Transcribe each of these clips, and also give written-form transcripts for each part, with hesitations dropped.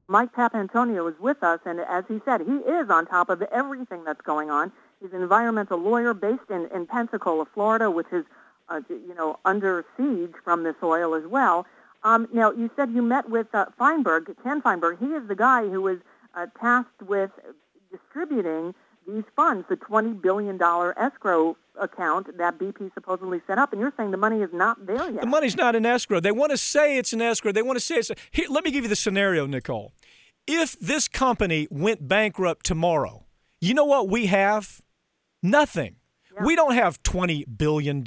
Mike Papantonio is with us, and as he said, he is on top of everything that's going on. He's an environmental lawyer based in Pensacola, Florida, which is, under siege from this oil as well. Now, you said you met with Ken Feinberg. He is the guy who was tasked with distributing these funds, the $20 billion escrow account that BP supposedly set up, and you're saying the money is not there yet. The money's not in escrow. They want to say it's in escrow. They want to say it's... Here, let me give you the scenario, Nicole. If this company went bankrupt tomorrow, you know what we have? Nothing. Yeah. We don't have $20 billion.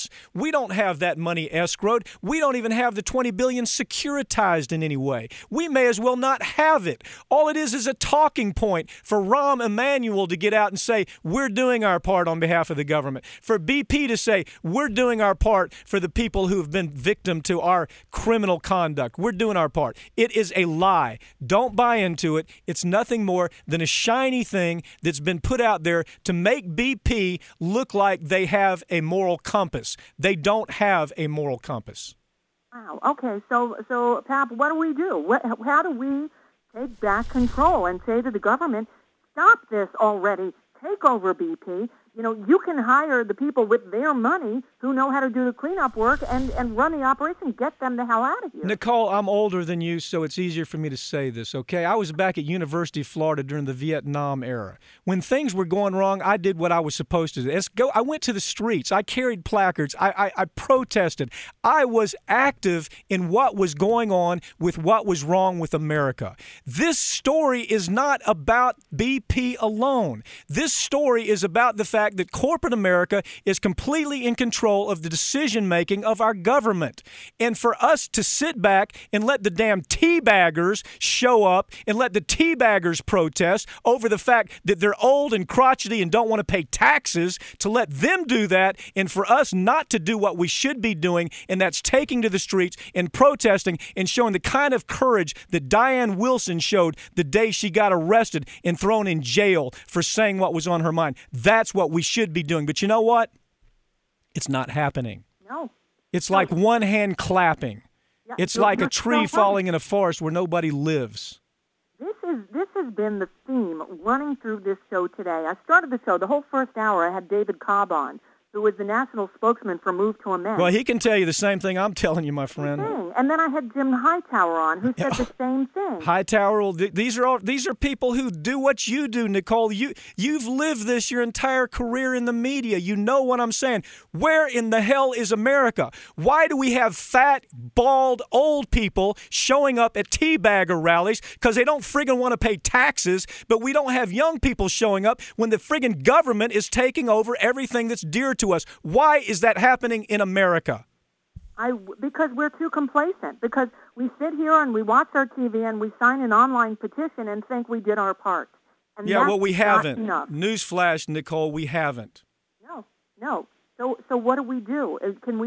We don't have that money escrowed. We don't even have the $20 billion securitized in any way. We may as well not have it. All it is a talking point for Rahm Emanuel to get out and say, we're doing our part on behalf of the government. For BP to say, we're doing our part for the people who have been victim to our criminal conduct. We're doing our part. It is a lie. Don't buy into it. It's nothing more than a shiny thing that's been put out there to make BP look like they have a moral compass. They don't have a moral compass. Wow. Okay. So Pap, what do we do? How do we take back control and say to the government, stop this already, take over BP? You can hire the people with their money who know how to do the cleanup work and run the operation. Get them the hell out of here. Nicole, I'm older than you, so it's easier for me to say this, okay? I was back at University of Florida during the Vietnam era. When things were going wrong, I did what I was supposed to do. I went to the streets. I carried placards. I protested. I was active in what was going on with what was wrong with America. This story is not about BP alone. This story is about the fact that corporate America is completely in control of the decision-making of our government. And for us to sit back and let the damn teabaggers show up and let the teabaggers protest over the fact that they're old and crotchety and don't want to pay taxes, to let them do that, and for us not to do what we should be doing, and that's taking to the streets and protesting and showing the kind of courage that Diane Wilson showed the day she got arrested and thrown in jail for saying what was on her mind. That's what we should be doing. But you know what? It's not happening. No. It's like one hand clapping. Yeah, it's like a tree falling in a forest where nobody lives. This has been the theme running through this show today. I started the show, the whole first hour, I had David Cobb on, who was the national spokesman for Move to Amend. Well, he can tell you the same thing I'm telling you, my friend. And then I had Jim Hightower on, who said the same thing. Hightower, these are people who do what you do, Nicole. You've lived this your entire career in the media. You know what I'm saying. Where in the hell is America? Why do we have fat, bald, old people showing up at teabagger rallies because they don't friggin' want to pay taxes, but we don't have young people showing up when the friggin' government is taking over everything that's dear to us? Why is that happening in America? Because we're too complacent. Because we sit here and we watch our TV and we sign an online petition and think we did our part. And yeah, well, we haven't. Newsflash, Nicole, we haven't. No. So what do we do?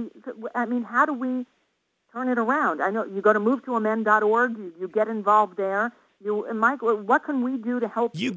How do we turn it around? I know you go to movetoamend.org. You get involved there. Mike, what can we do to help you?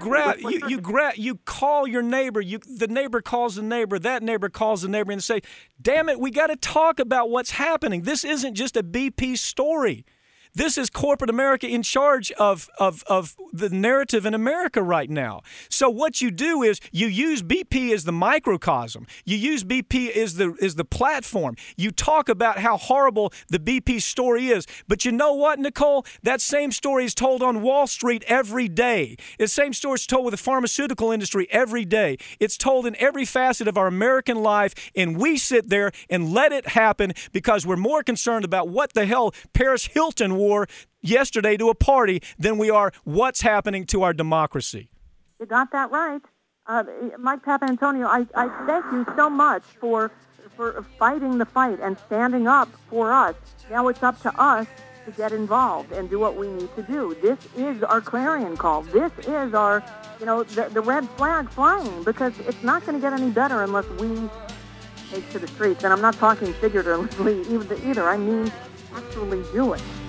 You call your neighbor. The neighbor calls the neighbor. That neighbor calls the neighbor and say, "Damn it, we got to talk about what's happening. This isn't just a BP story. This is corporate America in charge of the narrative in America right now." So what you do is you use BP as the microcosm. You use BP as the platform. You talk about how horrible the BP story is. But you know what, Nicole? That same story is told on Wall Street every day. The same story is told with the pharmaceutical industry every day. It's told in every facet of our American life, and we sit there and let it happen because we're more concerned about what the hell Paris Hilton wore yesterday to a party than we are what's happening to our democracy. You got that right. Mike Papantonio, I thank you so much for fighting the fight and standing up for us. Now it's up to us to get involved and do what we need to do. This is our clarion call. This is our, the red flag flying, because it's not going to get any better unless we take to the streets. And I'm not talking figuratively either. I mean actually do it.